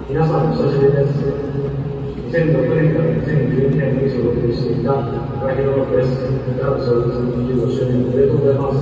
皆さん、お久しぶりです。2006年から2012年に所属していた高広ロです。クラブ創立25周年おめでとうございます。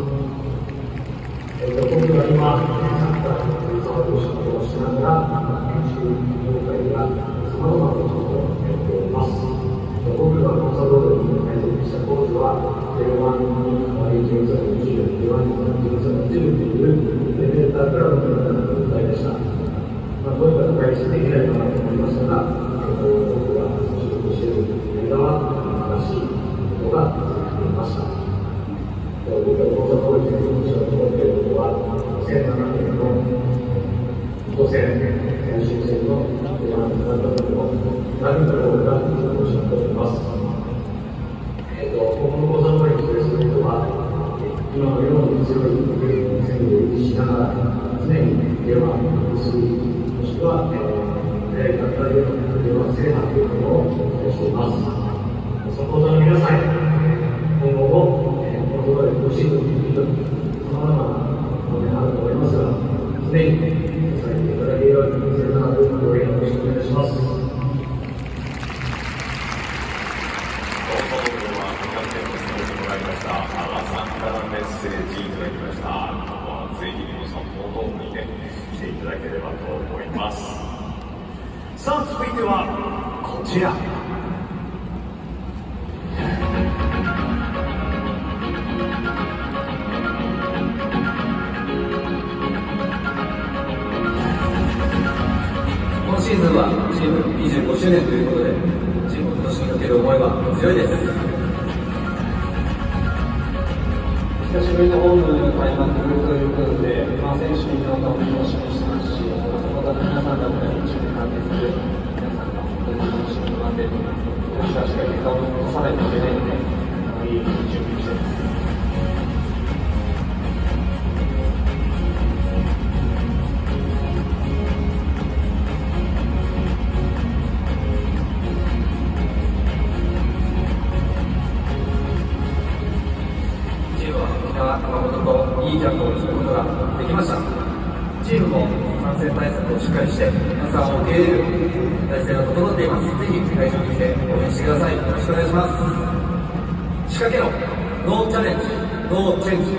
僕は今、サッカーに携わる仕事をしながら、建築業界やさまざまなことをやっております。僕がコンサドールに配属した当時は、J1 に代わり、J2 に20、J1 にJ2 に10というエレベータークラブの状態でした。どういった会社できないかなと思いましたが、僕が所属している間は新しいことが続いていました。僕が講座当時に所属していることは、2007年の都政最終戦の出番になった時の何か僕が所属しております。この講座のエクスプレスというのは、今のように強い戦力を維持しながら、常に電話を結び、もしくは、学会での制覇というものをしています。サポーターの皆さん、今後も、このことで苦しいというさまざまなものがあると思いますが、常に支えていただけるように、それからご応援よろしくお願いします。 メッセージいただきました。ぜひこのサポートにね、来ていただければと思います。さあ、続いてはこちら。 今シーズンはチーム25周年ということで、チームの年にかける思いは強いです。 久しぶりのホームの開幕ということで、選手に評価を楽しみにしてますし、サポーターの皆さんだったり、一緒に関係する皆さんが本当に楽しみに待っているので、私たちが結果を残さないといけないので、いい準備をしています。 熊本といいキャンプを作ることができました。チームも感染対策をしっかりして皆さんを受け入れる体制が整っています。ぜひ会場に来て応援してください。よろしくお願いします。仕掛けのノーチャレンジ、ノーチェンジ。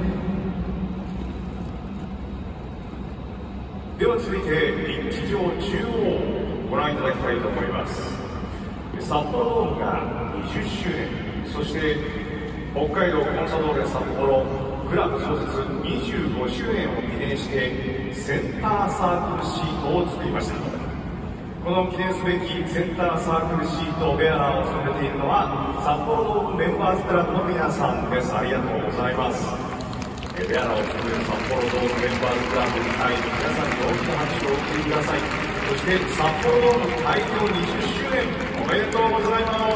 では続いてピッチ上中央をご覧いただきたいと思います。札幌ドームが20周年、そして北海道コンサドーレ札幌クラブ創設25周年を記念してセンターサークルシートを作りました。この記念すべきセンターサークルシートベアラーを務めているのは札幌ドームメンバーズクラブの皆さんです。ありがとうございます。ベアラーを務める札幌ドームメンバーズクラブに対し皆さんに大きな拍手をお送りください。そして札幌ドーム開業20周年おめでとうございます。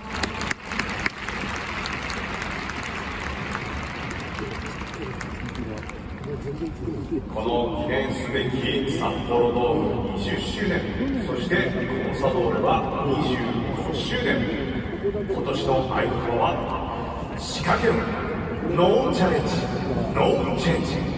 この記念すべき札幌ドーム20周年、そしてコンサドーレは25周年。今年の合言葉は仕掛けるノーチャレンジ、ノーチェンジ。